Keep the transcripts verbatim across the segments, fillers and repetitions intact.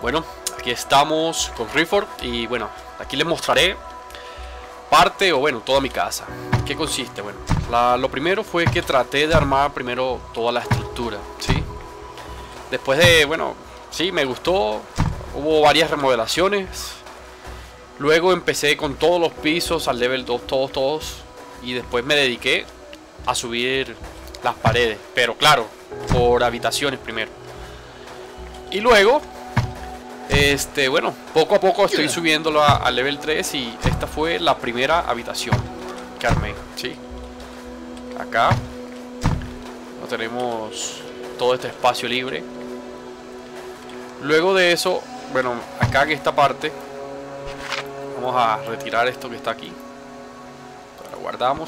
Bueno, aquí estamos con Rifford y bueno, aquí les mostraré parte o bueno, toda mi casa. ¿Qué consiste? Bueno, la, lo primero fue que traté de armar primero toda la estructura, ¿sí? Después de, bueno, sí, me gustó, hubo varias remodelaciones. Luego empecé con todos los pisos al level dos, todos, todos. Y después me dediqué a subir las paredes, pero claro, por habitaciones primero. Y luego, este, bueno, poco a poco estoy subiéndolo al level tres y esta fue la primera habitación que armé, ¿sí? Acá no tenemos todo este espacio libre. Luego de eso, bueno, acá en esta parte vamos a retirar esto que está aquí. Lo guardamos.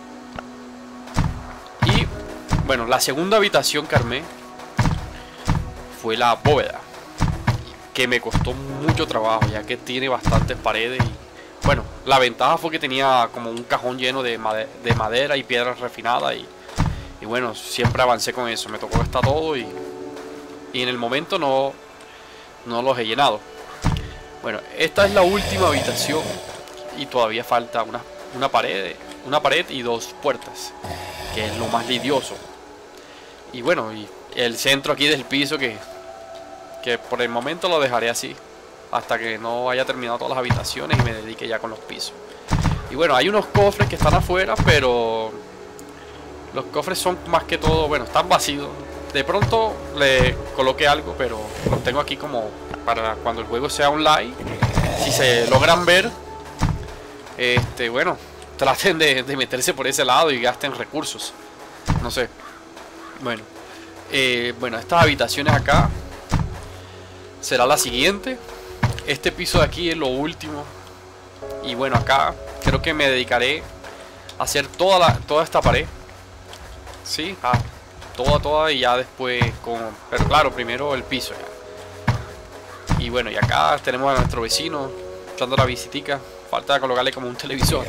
Y bueno, la segunda habitación que armé fue la bóveda, que me costó mucho trabajo ya que tiene bastantes paredes y bueno, la ventaja fue que tenía como un cajón lleno de, made de madera y piedras refinadas y, y bueno, siempre avancé con eso, me tocó gastar todo y, y en el momento no, no los he llenado. Bueno, esta es la última habitación y todavía falta una, una pared, una pared y dos puertas, que es lo más lidioso. Y bueno, y el centro aquí del piso que, que por el momento lo dejaré así hasta que no haya terminado todas las habitaciones y me dedique ya con los pisos. Y bueno, hay unos cofres que están afuera, pero los cofres son más que todo, bueno, están vacíos. De pronto le coloqué algo, pero los tengo aquí como para cuando el juego sea online. Si se logran ver, este, bueno, traten de, de meterse por ese lado y gasten recursos. No sé. Bueno, eh, bueno, estas habitaciones acá será la siguiente. Este piso de aquí es lo último. Y bueno, acá creo que me dedicaré a hacer toda la, toda esta pared. Sí, ah, toda, toda y ya después con... Pero claro, primero el piso ya. Y bueno, y acá tenemos a nuestro vecino echando la visitica. Falta colocarle como un televisor.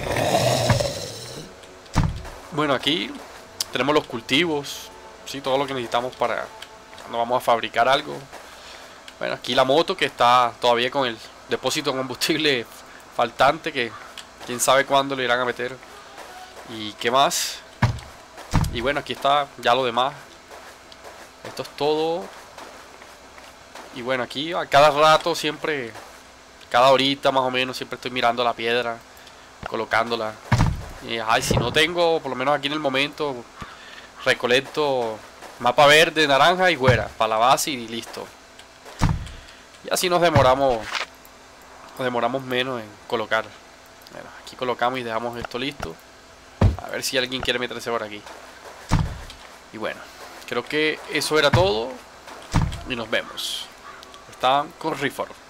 Bueno, aquí tenemos los cultivos. Sí, todo lo que necesitamos para cuando vamos a fabricar algo. Bueno, aquí la moto que está todavía con el depósito de combustible faltante, que quién sabe cuándo le irán a meter. Y qué más. Y bueno, aquí está ya lo demás. Esto es todo. Y bueno, aquí a cada rato siempre, cada horita más o menos, siempre estoy mirando la piedra, colocándola. Y ay, si no tengo, por lo menos aquí en el momento, recolecto mapa verde, naranja y fuera, para la base y listo. Y así nos demoramos, nos demoramos menos en colocar. Bueno, aquí colocamos y dejamos esto listo. A ver si alguien quiere meterse por aquí. Y bueno, creo que eso era todo. Y nos vemos. Están con Rifford.